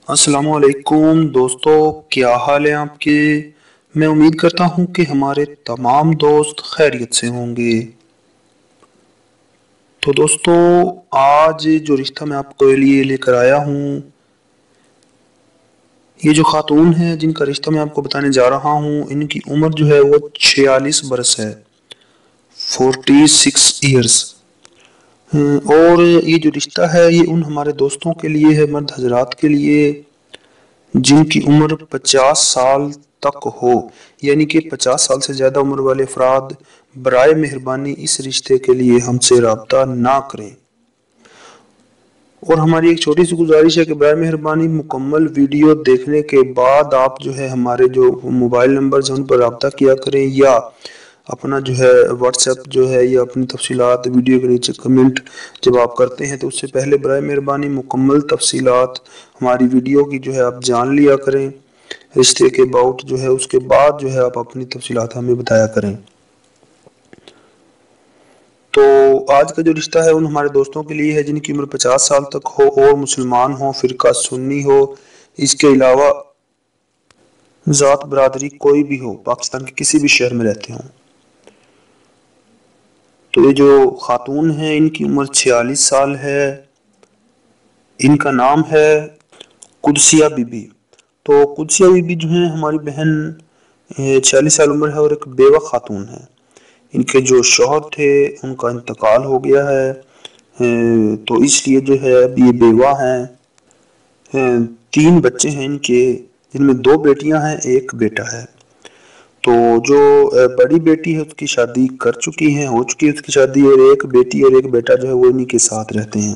السلام علیکم دوستو، کیا حال ہے آپ کے؟ میں امید کرتا ہوں کہ ہمارے تمام دوست خیریت سے ہوں گے۔ تو دوستو، آج جو رشتہ میں آپ کے لیے لے کر آیا ہوں، یہ جو خاتون ہیں جن کا رشتہ میں آپ کو بتانے جا رہا ہوں، ان کی عمر جو ہے وہ 46 برس ہے، 46 ایئرس۔ اور یہ جو رشتہ ہے یہ ان ہمارے دوستوں کے لیے ہے، مرد حضرات کے لیے، جن کی عمر 50 سال تک ہو، یعنی کہ 50 سال سے زیادہ عمر والے افراد برائے مہربانی اس رشتے کے لیے ہم سے رابطہ نہ کریں۔ اور ہماری ایک چھوٹی سی گزارش ہے کہ برائے مہربانی مکمل ویڈیو دیکھنے کے بعد آپ جو ہے ہمارے جو موبائل نمبرز ہیں ان پر رابطہ کیا کریں، یا اپنا جو ہے واٹس ایپ جو ہے یا اپنی تفصیلات ویڈیو کے نیچے کمنٹ جب آپ کرتے ہیں تو اس سے پہلے برائے مہربانی مکمل تفصیلات ہماری ویڈیو کی جو ہے آپ جان لیا کریں، رشتے کے باؤٹ جو ہے، اس کے بعد جو ہے آپ اپنی تفصیلات ہمیں بتایا کریں۔ تو آج کا جو رشتہ ہے ان ہمارے دوستوں کے لیے ہے جن کی عمر 50 سال تک ہو اور مسلمان ہو، فرقہ سنی ہو، اس کے علاوہ ذات برادری کوئی بھی ہو، پاکستان کے کسی بھی شہر میں رہتے ہوں۔ تو یہ جو خاتون ہیں ان کی عمر 46 سال ہے، ان کا نام ہے قدسیہ بی بی۔ تو قدسیہ بی بی جو ہیں ہماری بہن 46 سال عمر ہے اور ایک بیوہ خاتون ہے۔ ان کے جو شوہر تھے ان کا انتقال ہو گیا ہے، تو اس لیے جو ہے اب یہ بیوہ ہیں۔ 3 بچے ہیں ان کے، جن میں 2 بیٹیاں ہیں، ایک بیٹا ہے۔ تو جو بڑی بیٹی ہے اس کی شادی کر چکی ہیں، ہو چکی ہے اس کی شادی، اور ایک بیٹی اور ایک بیٹا جو ہے وہ انہی کے ساتھ رہتے ہیں۔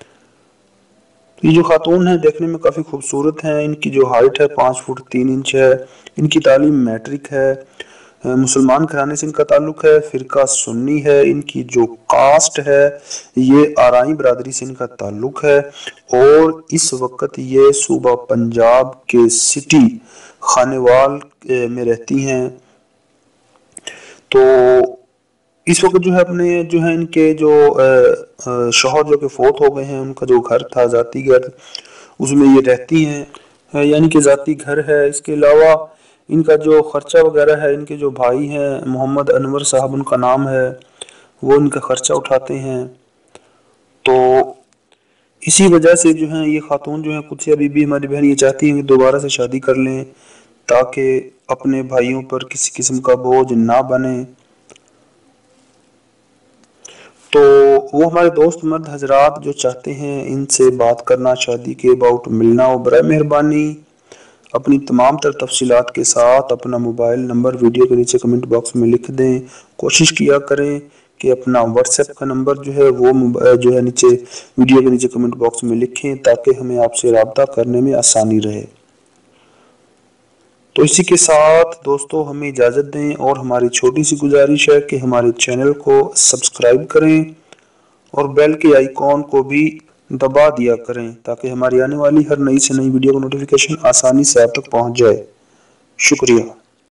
یہ جو خاتون ہیں دیکھنے میں کافی خوبصورت ہیں، ان کی جو ہائٹ ہے 5 فٹ 3 انچ ہے، ان کی تعلیم میٹرک ہے، مسلمان گھرانے سے ان کا تعلق ہے، فرقہ سنی ہے، ان کی جو کاسٹ ہے یہ آرائی برادری سے ان کا تعلق ہے، اور اس وقت یہ صوبہ پنجاب کے سٹی خانیوال میں رہتی ہیں۔ تو اس وقت جو ہے اپنے جو ہے ان کے جو شوہر جو کہ فوت ہو گئے ہیں، ان کا جو گھر تھا ذاتی گھر، اس میں یہ رہتی ہیں، یعنی کہ ذاتی گھر ہے۔ اس کے علاوہ ان کا جو خرچہ وغیرہ ہے، ان کے جو بھائی ہیں محمد انور صاحب ان کا نام ہے، وہ ان کا خرچہ اٹھاتے ہیں۔ تو اسی وجہ سے جو ہیں یہ خاتون جو ہیں قدسیہ بی بی ہماری بہن یہ چاہتی ہیں کہ دوبارہ سے شادی کر لیں تاکہ اپنے بھائیوں پر کسی قسم کا بوجھ نہ بنے۔ تو وہ ہمارے دوست مرد حضرات جو چاہتے ہیں ان سے بات کرنا، شادی کے اباؤٹ ملنا، وہ برائے مہربانی اپنی تمام تر تفصیلات کے ساتھ اپنا موبائل نمبر ویڈیو کے نیچے کمنٹ باکس میں لکھ دیں۔ کوشش کیا کریں کہ اپنا واٹس ایپ کا نمبر جو ہے وہ جو ہے نیچے ویڈیو کے نیچے کمنٹ باکس میں لکھیں تاکہ ہمیں آپ سے رابطہ کرنے میں آسانی رہے۔ تو اسی کے ساتھ دوستو ہمیں اجازت دیں، اور ہماری چھوٹی سی گزارش ہے کہ ہمارے چینل کو سبسکرائب کریں اور بیل کے آئیکن کو بھی دبا دیا کریں تاکہ ہماری آنے والی ہر نئی سے نئی ویڈیو کا نوٹیفیکیشن آسانی سے آپ تک پہنچ جائے۔ شکریہ۔